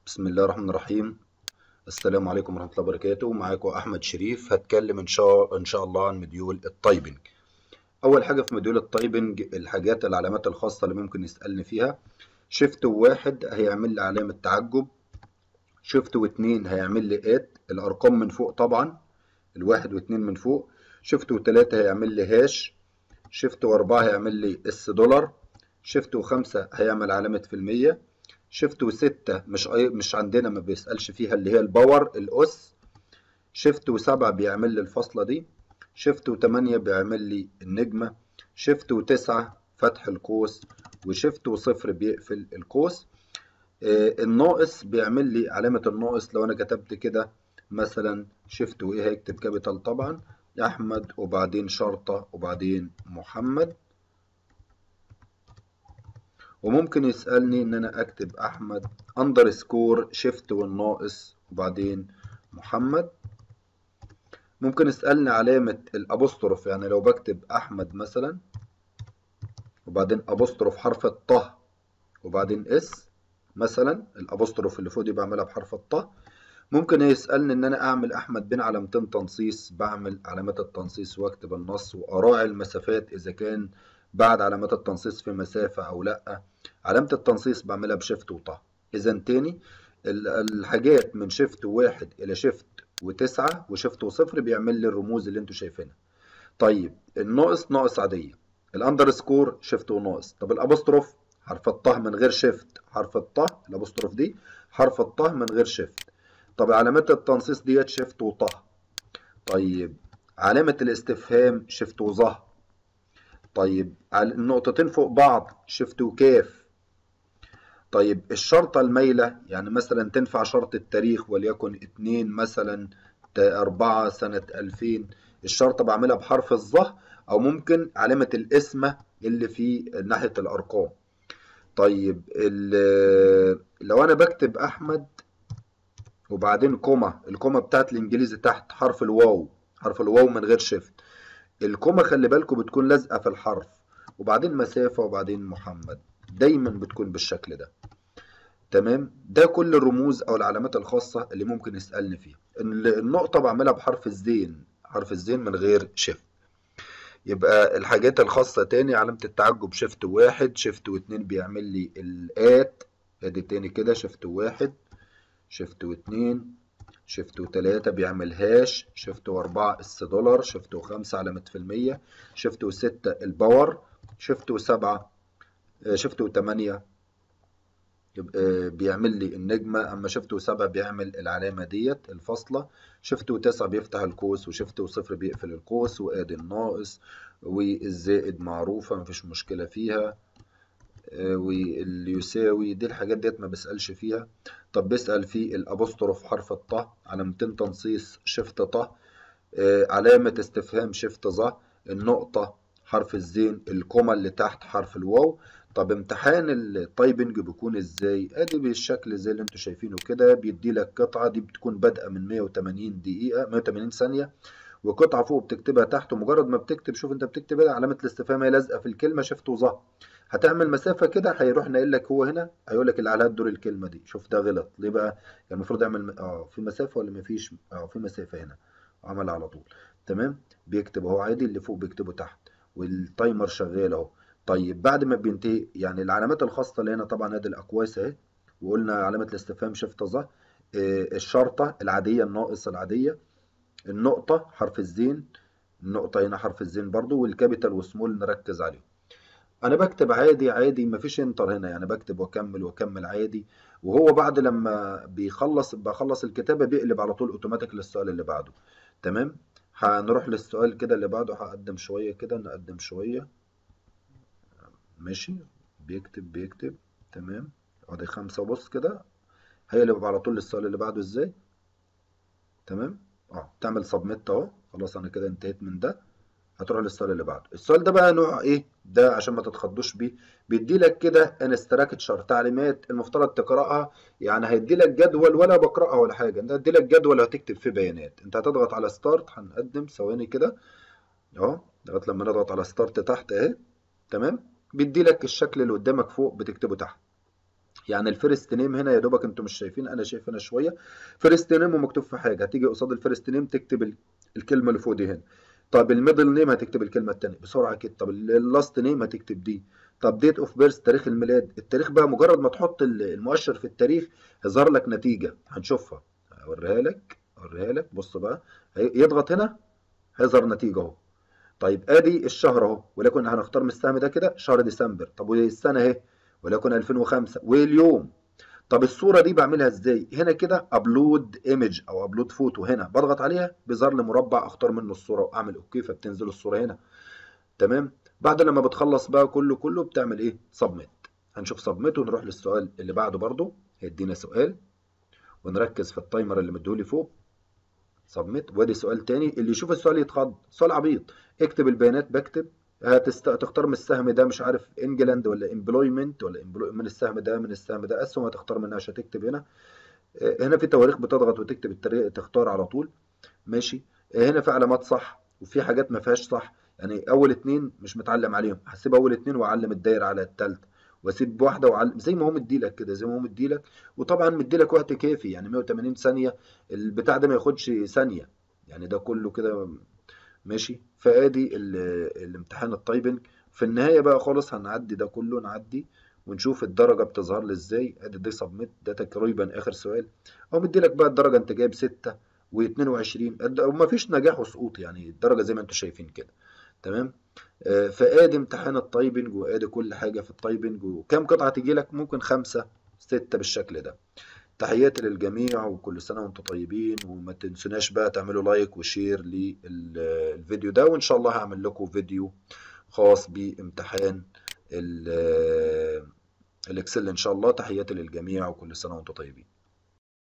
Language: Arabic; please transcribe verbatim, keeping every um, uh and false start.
بسم الله الرحمن الرحيم. السلام عليكم ورحمة الله وبركاته. معاكم أحمد شريف. هتكلم إن شاء إن شاء الله عن مديول التايبنج. أول حاجة في مديول التايبنج الحاجات العلامات الخاصة اللي ممكن يسألني فيها. شيفت واحد هيعمل لي علامة تعجب. شيفت واتنين هيعمل لي آت الأرقام من فوق طبعا، الواحد واتنين من فوق. شيفت وتلاتة هيعمل لي هاش. شيفت واربعة هيعمل لي اس دولار. شيفت وخمسة هيعمل علامة في المية. شيفت وستة مش أي... مش عندنا، ما بيسألش فيها، اللي هي الباور الأس. شيفت وسبعة بيعمل لي الفاصلة دي. شيفت وتمانية بيعمل لي النجمة. شيفت وتسعة فتح القوس. وشيفت وصفر بيقفل القوس. آه الناقص بيعمل لي علامة الناقص. لو أنا كتبت كده مثلا شيفت وإيه هيكتب كابيتال طبعا، أحمد وبعدين شرطة وبعدين محمد. وممكن يسألني إن أنا أكتب أحمد أندرسكور شيفت والناقص وبعدين محمد. ممكن يسألني علامة الأبوستروف، يعني لو بكتب أحمد مثلا وبعدين أبوستروف حرف الطه وبعدين اس مثلا، الأبوستروف اللي فوق دي بعملها بحرف الطه. ممكن يسألني إن أنا أعمل أحمد بين علامتين تنصيص، بعمل علامات التنصيص وأكتب النص وأراعي المسافات إذا كان بعد علامات التنصيص في مسافة أو لأ. علامة التنصيص بعملها بشيفت وطه. إذا تاني ال- الحاجات من شيفت واحد إلى شيفت وتسعة وشيفت وصفر بيعمل لي الرموز اللي انتوا شايفينها. طيب الناقص ناقص عادية. الاندرسكور شيفت وناقص. طب الابوستروف حرف الطه من غير شيفت، حرف الطه الابوستروف دي حرف الطه من غير شيفت. طب علامات التنصيص ديت شيفت وطه. طيب علامة الاستفهام شيفت وظه. طيب عل- النقطتين فوق بعض شيفت وكاف. طيب الشرطة المايلة يعني مثلا تنفع شرط التاريخ وليكن اتنين مثلا تا- أربعة سنة ألفين. الشرطة بعملها بحرف الظه، أو ممكن علامة القسمة اللي في ناحية الأرقام. طيب ال- لو أنا بكتب أحمد وبعدين كوما، الكوما بتاعت الإنجليزي تحت حرف الواو، حرف الواو من غير شيفت. الكوما خلي بالكم بتكون لازقة في الحرف، وبعدين مسافة وبعدين محمد، دايما بتكون بالشكل ده. تمام، ده كل الرموز او العلامات الخاصه اللي ممكن يسالني فيها. ال- النقطه بعملها بحرف الزين، حرف الزين من غير شيفت. يبقى الحاجات الخاصه تاني علامه التعجب شيفت واحد. شيفت واتنين بيعمل لي الات، ادي تاني كده شيفت واحد. شيفت واتنين. شيفت وتلاتة بيعمل هاش. شيفت واربعة اس دولار. شيفت وخمسة علامة في المية. شيفت وستة الباور. شيفت وسبعة آه، شيفت وتمانية يبقى بيعمل لي النجمة. أما شيفت وسبعة بيعمل العلامة ديت الفاصلة. شيفت وتسعة بيفتح القوس، وشيفت وصفر بيقفل القوس، وآدي الناقص والزائد معروفة مفيش مشكلة فيها. آه، واللي يساوي دي الحاجات ديت ما بسألش فيها. طب بيسأل في الأبوستروف حرف الطه، علامتين تنصيص شيفت طه. آه، علامة استفهام شيفت ظه. النقطة حرف الزين. الكوما اللي تحت حرف الواو. طب امتحان التايبنج بيكون ازاي؟ ادي بالشكل زي اللي انتوا شايفينه كده. بيدي لك قطعة دي بتكون بادئة من مية وتمانين دقيقة، مية وتمانين ثانية، وقطعة فوق بتكتبها تحت. ومجرد ما بتكتب، شوف انت بتكتب ايه، علامة الاستفهام هي لازقة في الكلمة شيفت وظه. هتعمل مسافة كده هيروح ناقل لك هو هنا، هيقول لك اللي عليها تدور الكلمة دي. شوف ده غلط ليه بقى؟ يعني المفروض اعمل اه في مسافة ولا مفيش؟ اه في مسافة هنا، عمل على طول. تمام، بيكتب اهو عادي، اللي فوق بيكتبه تحت، والتايمر شغال اهو. طيب بعد ما بينتهي يعني العلامات الخاصة اللي هنا طبعا ادي الاقواس اهي، وقلنا علامة الاستفهام شيفت ظه. آه، الشرطة العادية الناقص العادية. النقطة حرف الزين. النقطة هنا حرف الزين برضو، والكابيتال والسمول نركز عليهم. انا بكتب عادي عادي، مفيش انتر هنا، يعني بكتب واكمل واكمل عادي. وهو بعد لما بيخلص بخلص الكتابة بيقلب على طول اوتوماتيك للسؤال اللي بعده. تمام، هنروح للسؤال كده اللي بعده. هقدم شوية كده، نقدم شوية. ماشي، بيكتب بيكتب. تمام، ادي خمسة، بص كده هيقلب على طول للسؤال اللي بعده ازاي. تمام، اه تعمل سبميت اهو. خلاص انا كده انتهيت من ده. هتروح للسؤال اللي بعده. السؤال ده بقى نوع ايه ده عشان ما تتخضوش بيه؟ بيدي لك كده انستراكتشر، تعليمات المفترض تقراها. يعني هيدي لك جدول، ولا بقراها ولا حاجه، انت هيدي لك جدول وهتكتب فيه بيانات. انت هتضغط على ستارت. هنقدم ثواني كده اهو، لغايه لما نضغط على ستارت تحت اهي. تمام، بيدي لك الشكل اللي قدامك فوق بتكتبه تحت. يعني الفيرست نيم هنا يا دوبك انتوا مش شايفين، انا شايف هنا شويه فيرست نيم ومكتوب في حاجه، هتيجي قصاد الفيرست نيم تكتب ال- الكلمه اللي فوق دي هنا. طب الميدل نيم هتكتب الكلمه الثانيه بسرعه كده. طب اللاست نيم هتكتب دي. طب ديت اوف بيرث، تاريخ الميلاد. التاريخ بقى مجرد ما تحط ال- المؤشر في التاريخ هيظهر لك نتيجه هنشوفها. اوريها لك اوريها لك بص بقى، هي- يضغط هنا هيظهر نتيجه اهو. طيب ادي الشهر اهو، ولكن هنختار من السهم ده كده شهر ديسمبر. طب والسنه اهي ولكن ألفين وخمسة، واليوم. طب الصوره دي بعملها ازاي؟ هنا كده ابلود ايمج او ابلود فوتو، هنا بضغط عليها بيظهر لي مربع اختار منه الصوره واعمل اوكي فبتنزل الصوره هنا. تمام. بعد لما بتخلص بقى كله كله بتعمل ايه؟ سبميت. هنشوف سبميت ونروح للسؤال اللي بعده برضو. هيدينا سؤال ونركز في التايمر اللي مديهولي فوق. سبميت. وادي سؤال تاني، اللي يشوف السؤال يتخض، سؤال عبيط. اكتب البيانات، بكتب. هتست... تختار من السهم ده مش عارف انجلاند ولا امبلويمنت ولا employ- من السهم ده من السهم ده اسهم هتختار منها عشان تكتب هنا. آه، هنا في تواريخ بتضغط وتكتب التاريخ تختار على طول. ماشي. آه، هنا في علامات صح وفي حاجات ما فيهاش صح. يعني اول اتنين مش متعلم عليهم، هسيب اول اتنين واعلم الدايره على التالتة، واسيب واحده واعلم زي ما هو مديلك كده زي ما هو مديلك. وطبعا مديلك وقت كافي يعني مية وتمانين ثانيه، البتاع ده ما ياخدش ثانيه، يعني ده كله كده. ماشي. فادي ال- الامتحان التايبنج. في النهايه بقى خالص هنعدي ده كله نعدي ونشوف الدرجه بتظهر لي ازاي. ادي دي سبميت، ده تقريبا اخر سؤال. هو مديلك بقى الدرجه، انت جايب ستة و22 وما فيش نجاح وسقوط، يعني الدرجه زي ما انتم شايفين كده. تمام. آه، فادي امتحان التايبنج وادي كل حاجه في التايبنج، وكم قطعه تجي لك؟ ممكن خمسة ستة بالشكل ده. تحياتي للجميع وكل سنة وانتم طيبين، وما تنسوناش بقى تعملوا لايك وشير للفيديو ده، وان شاء الله هعمل لكم فيديو خاص بامتحان ال- الاكسل ان شاء الله. تحياتي للجميع وكل سنة وانتم طيبين.